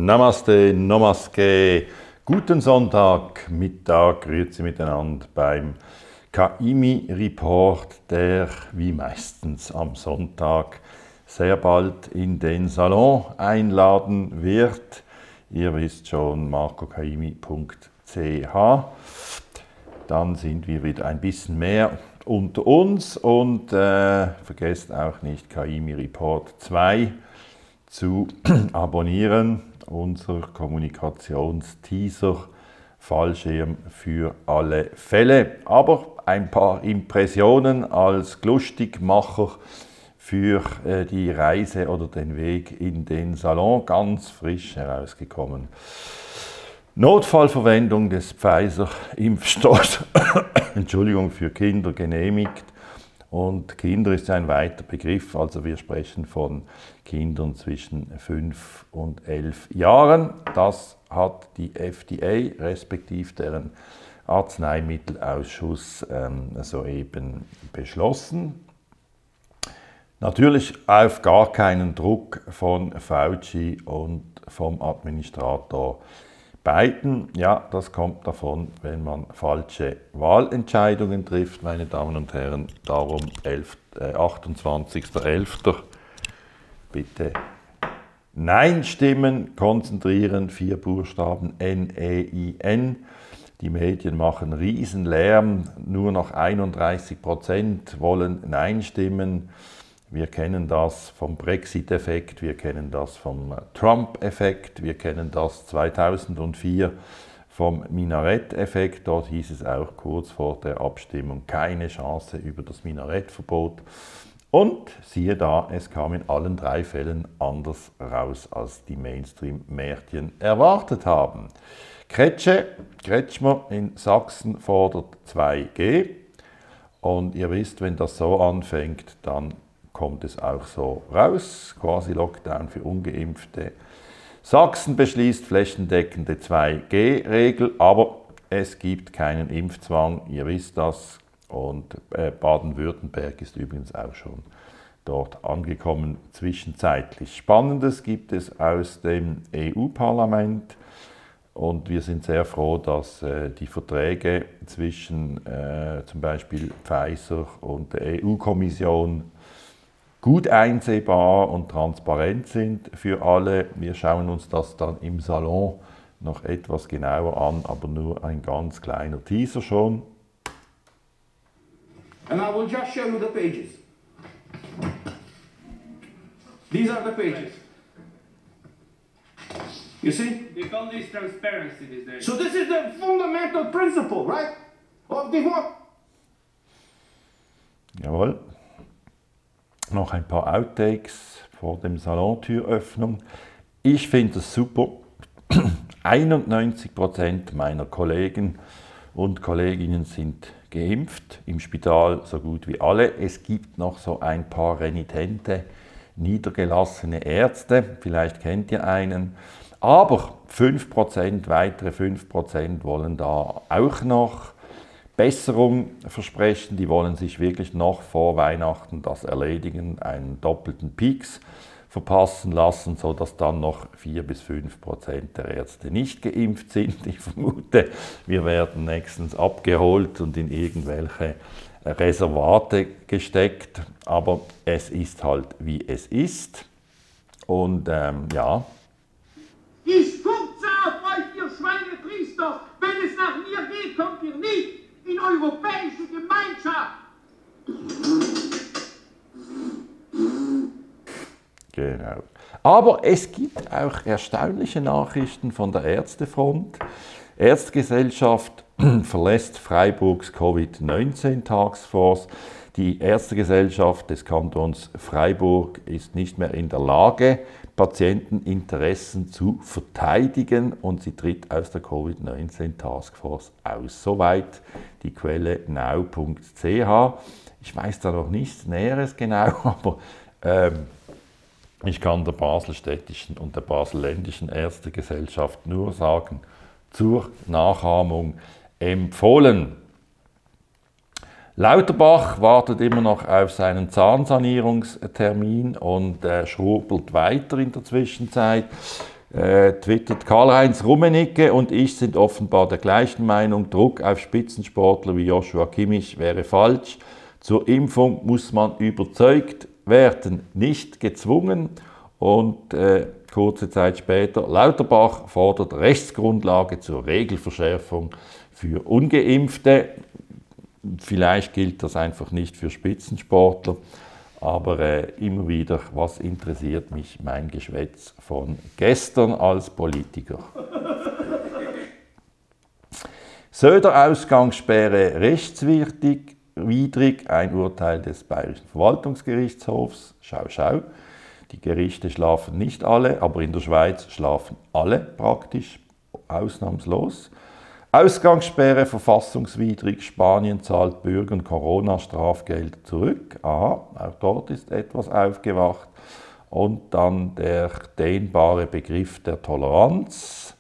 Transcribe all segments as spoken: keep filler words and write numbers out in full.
Namaste, Namaste, guten Sonntag, Mittag, grüezi miteinander beim K I M I-Report, der wie meistens am Sonntag sehr bald in den Salon einladen wird. Ihr wisst schon, marco kaimi punkt c h. Dann sind wir wieder ein bisschen mehr unter uns und äh, vergesst auch nicht K I M I-Report zwei zu abonnieren. Unser Kommunikationsteaser, Fallschirm für alle Fälle. Aber ein paar Impressionen als Lustigmacher für äh, die Reise oder den Weg in den Salon, ganz frisch herausgekommen. Notfallverwendung des Pfizer-Impfstoffs Entschuldigung, für Kinder genehmigt. Und Kinder ist ein weiter Begriff, also wir sprechen von Kindern zwischen fünf und elf Jahren. Das hat die F D A, respektive deren Arzneimittelausschuss, ähm, soeben beschlossen. Natürlich auf gar keinen Druck von Fauci und vom Administrator Biden. Ja, das kommt davon, wenn man falsche Wahlentscheidungen trifft, meine Damen und Herren. Darum achtundzwanzigster elfter Bitte Nein stimmen, konzentrieren, vier Buchstaben N E I N. Die Medien machen Riesenlärm, nur noch einunddreißig Prozent wollen Nein stimmen. Wir kennen das vom Brexit-Effekt, wir kennen das vom Trump-Effekt, wir kennen das zweitausendvier vom Minarett-Effekt. Dort hieß es auch kurz vor der Abstimmung keine Chance über das Minarettverbot. Und siehe da, es kam in allen drei Fällen anders raus, als die Mainstream-Märchen erwartet haben. Kretsche, Kretschmer in Sachsen fordert zwei G. Und ihr wisst, wenn das so anfängt, dann kommt es auch so raus, quasi Lockdown für Ungeimpfte. Sachsen beschließt flächendeckende zwei G Regel, aber es gibt keinen Impfzwang, ihr wisst das. Und äh, Baden-Württemberg ist übrigens auch schon dort angekommen, zwischenzeitlich. Spannendes gibt es aus dem E U-Parlament. Und wir sind sehr froh, dass äh, die Verträge zwischen äh, zum Beispiel Pfizer und der E U-Kommission gut einsehbar und transparent sind für alle. Wir schauen uns das dann im Salon noch etwas genauer an, aber nur ein ganz kleiner Teaser schon. And I will just show you the pages. These are the pages. You see? They call this transparency these days. So this is the fundamental principle, right? Of the what? Jawohl. Noch ein paar Outtakes vor dem Salontüröffnung. Ich finde es super. einundneunzig Prozent meiner Kollegen und Kolleginnen sind geimpft, im Spital so gut wie alle. Es gibt noch so ein paar renitente, niedergelassene Ärzte, vielleicht kennt ihr einen. Aber fünf Prozent, weitere fünf Prozent wollen da auch noch Besserung versprechen. Die wollen sich wirklich noch vor Weihnachten das erledigen, einen doppelten Peaks verpassen lassen, sodass dann noch vier bis fünf Prozent der Ärzte nicht geimpft sind. Ich vermute, wir werden nächstens abgeholt und in irgendwelche Reservate gesteckt. Aber es ist halt, wie es ist. Und ähm, ja. Ich furze auf euch, ihr Schweinepriester! Wenn es nach mir geht, kommt ihr nicht in europäische Gemeinschaft! Genau. Aber es gibt auch erstaunliche Nachrichten von der Ärztefront. Ärztegesellschaft verlässt Freiburgs Covid neunzehn Taskforce. Die Ärztegesellschaft des Kantons Freiburg ist nicht mehr in der Lage, Patienteninteressen zu verteidigen und sie tritt aus der Covid neunzehn Taskforce aus. Soweit die Quelle now punkt c h. Ich weiß da noch nichts Näheres genau, aber ähm, ich kann der baselstädtischen und der baselländischen Ärztegesellschaft nur sagen, zur Nachahmung empfohlen. Lauterbach wartet immer noch auf seinen Zahnsanierungstermin und äh, schrubbelt weiter in der Zwischenzeit. Äh, twittert Karl-Heinz Rummenigge und ich sind offenbar der gleichen Meinung. Druck auf Spitzensportler wie Joshua Kimmich wäre falsch. Zur Impfung muss man überzeugt werden, nicht gezwungen. Und äh, kurze Zeit später, Lauterbach fordert Rechtsgrundlage zur Regelverschärfung für Ungeimpfte. Vielleicht gilt das einfach nicht für Spitzensportler. Aber äh, immer wieder, was interessiert mich mein Geschwätz von gestern als Politiker? Söder-Ausgangssperre rechtswidrig, widrig, ein Urteil des Bayerischen Verwaltungsgerichtshofs. Schau, schau. Die Gerichte schlafen nicht alle, aber in der Schweiz schlafen alle praktisch, ausnahmslos. Ausgangssperre verfassungswidrig, Spanien zahlt Bürgern Corona-Strafgeld zurück. Aha, auch dort ist etwas aufgewacht. Und dann der dehnbare Begriff der Toleranz.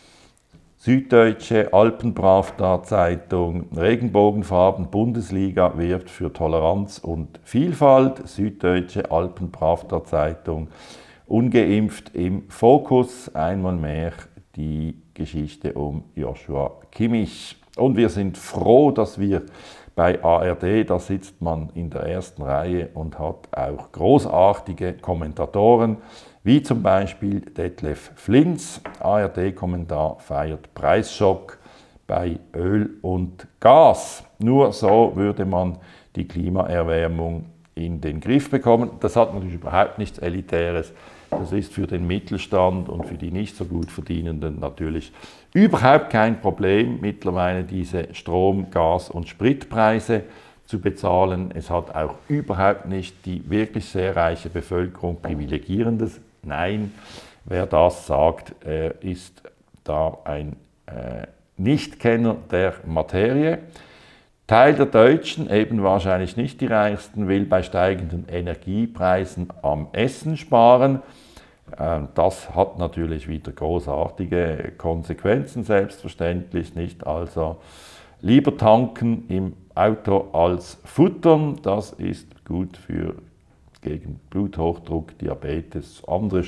Süddeutsche Alpenpravda-Zeitung, Regenbogenfarben, Bundesliga wirbt für Toleranz und Vielfalt. Süddeutsche Alpenpravda-Zeitung, ungeimpft im Fokus, einmal mehr die Geschichte um Joshua Kimmich. Und wir sind froh, dass wir bei A R D, da sitzt man in der ersten Reihe und hat auch großartige Kommentatoren, wie zum Beispiel Detlef Flinz. A R D-Kommentar feiert Preisschock bei Öl und Gas. Nur so würde man die Klimaerwärmung in den Griff bekommen. Das hat natürlich überhaupt nichts Elitäres. Das ist für den Mittelstand und für die nicht so gut Verdienenden natürlich überhaupt kein Problem, mittlerweile diese Strom-, Gas- und Spritpreise zu bezahlen. Es hat auch überhaupt nicht die wirklich sehr reiche Bevölkerung Privilegierendes. Nein, wer das sagt, ist da ein Nichtkenner der Materie. Teil der Deutschen, eben wahrscheinlich nicht die Reichsten, will bei steigenden Energiepreisen am Essen sparen. Das hat natürlich wieder großartige Konsequenzen, selbstverständlich nicht. Also lieber tanken im Auto als futtern, das ist gut für gegen Bluthochdruck, Diabetes, andere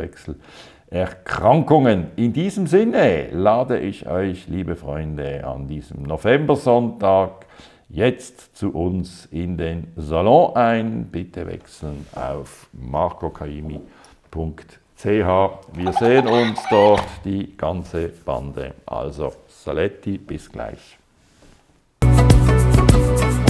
Stoffwechselerkrankungen. In diesem Sinne lade ich euch, liebe Freunde, an diesem Novembersonntag jetzt zu uns in den Salon ein. Bitte wechseln auf marco caimi punkt c h. Wir sehen uns dort, die ganze Bande. Also Saletti, bis gleich.